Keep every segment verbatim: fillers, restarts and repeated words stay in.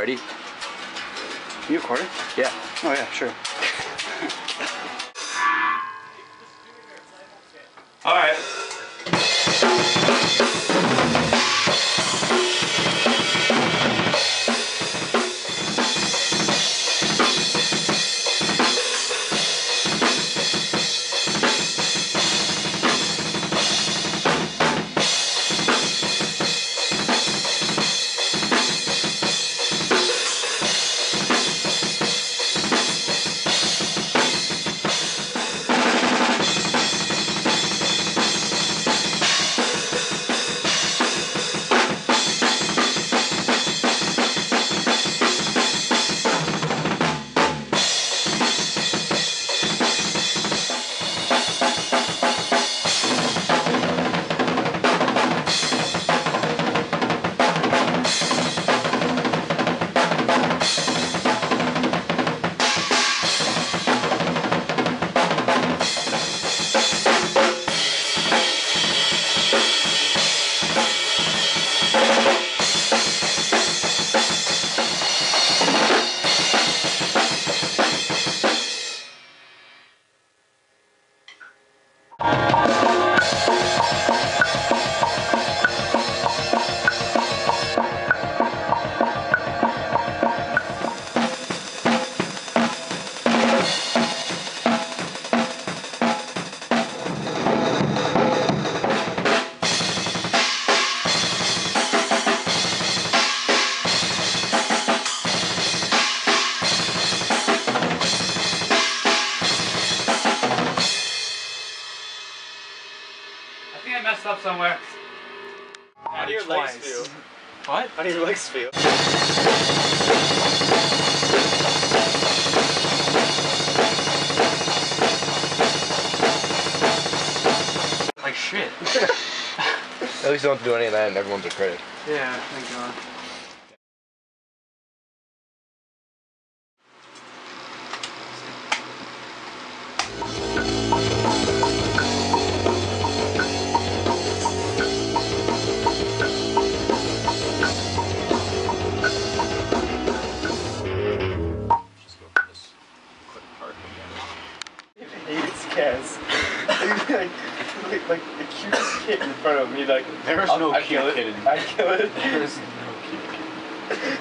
Ready? You recording? Yeah. Oh yeah, sure. All right. I think I messed up somewhere. How do your legs feel? What? How do your legs feel? Like shit. At least you don't have to do any of that and everyone's a credit. Yeah, thank God. Hates cats. like, like, like the cutest kid in front of me. Like There is I'll- no I cute kill it. kid in I kill it. There is no cute kid.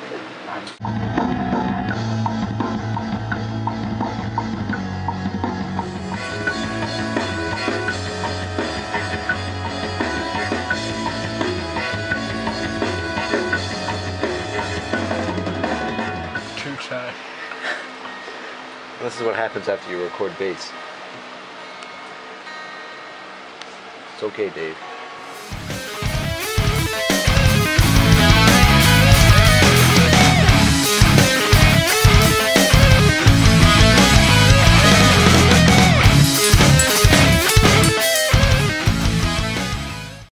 Too shy. This is what happens after you record bass. It's okay, Dave.